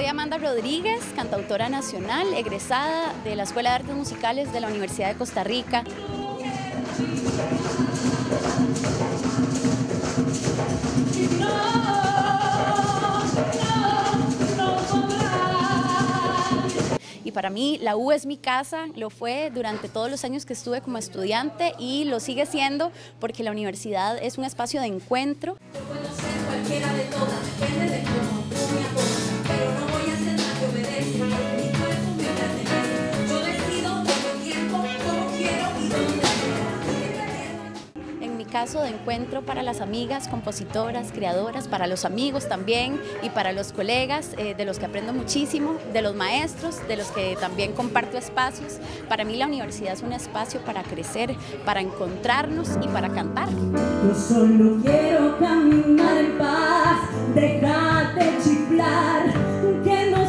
Soy Amanda Rodríguez, cantautora nacional, egresada de la Escuela de Artes Musicales de la Universidad de Costa Rica. Y para mí la U es mi casa, lo fue durante todos los años que estuve como estudiante y lo sigue siendo porque la universidad es un espacio de encuentro. Yo puedo ser cualquiera de todas, depende de cómo tú me apoyas, pero no voy a ser la que obedece, mi cuerpo me pertenece, yo decido todo el tiempo cómo quiero y dónde quiero. En mi caso de encuentro para las amigas, compositoras, creadoras, para los amigos también y para los colegas, de los que aprendo muchísimo, de los maestros, de los que también comparto espacios. Para mí la universidad es un espacio para crecer, para encontrarnos y para cantar. Yo solo quiero caminar en paz, déjate chiflar, que no